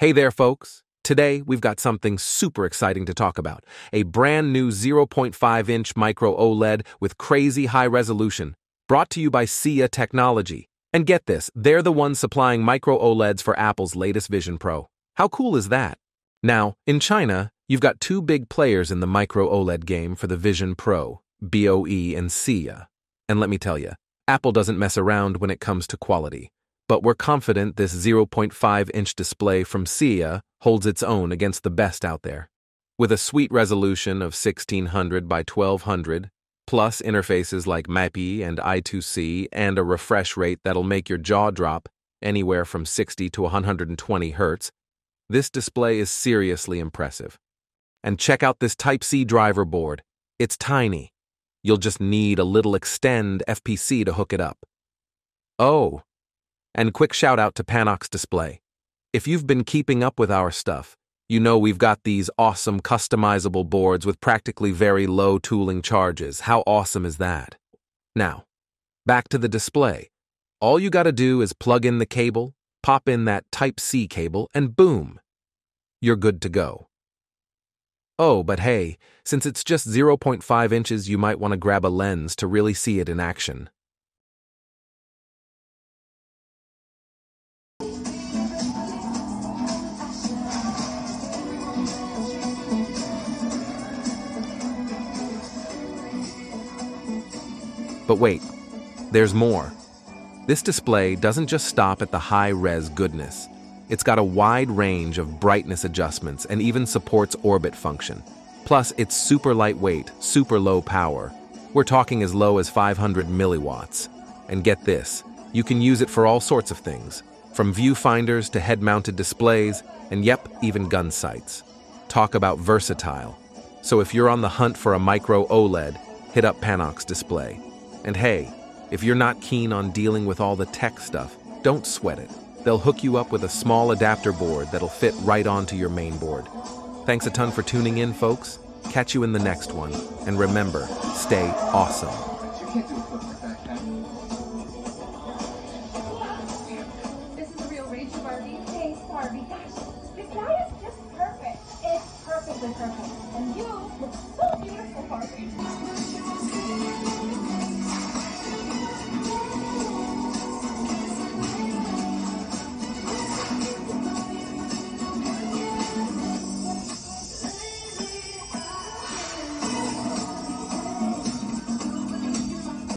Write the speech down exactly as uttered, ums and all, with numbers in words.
Hey there, folks. Today, we've got something super exciting to talk about. A brand new zero point five inch micro OLED with crazy high resolution, brought to you by SIA Technology. And get this, they're the ones supplying micro OLEDs for Apple's latest Vision Pro. How cool is that? Now, in China, you've got two big players in the micro OLED game for the Vision Pro, B O E and SIA. And let me tell you, Apple doesn't mess around when it comes to quality. But we're confident this zero point five inch display from SIA holds its own against the best out there. With a sweet resolution of sixteen hundred by twelve hundred, plus interfaces like MAPI and I two C, and a refresh rate that'll make your jaw drop anywhere from sixty to one hundred twenty hertz, this display is seriously impressive. And check out this Type C driver board. It's tiny. You'll just need a little extend F P C to hook it up. Oh, and quick shout out to Panox Display. If you've been keeping up with our stuff, you know we've got these awesome customizable boards with practically very low tooling charges. How awesome is that? Now, back to the display. All you gotta do is plug in the cable, pop in that Type C cable, and boom, you're good to go. Oh, but hey, since it's just zero point five inches, you might want to grab a lens to really see it in action. But wait, there's more. This display doesn't just stop at the high-res goodness. It's got a wide range of brightness adjustments and even supports orbit function. Plus, it's super lightweight, super low power. We're talking as low as five hundred milliwatts. And get this, you can use it for all sorts of things, from viewfinders to head-mounted displays, and yep, even gun sights. Talk about versatile. So if you're on the hunt for a micro OLED, hit up Panox Display. And hey, if you're not keen on dealing with all the tech stuff, don't sweat it. They'll hook you up with a small adapter board that'll fit right onto your main board. Thanks a ton for tuning in, folks. Catch you in the next one. And remember, stay awesome.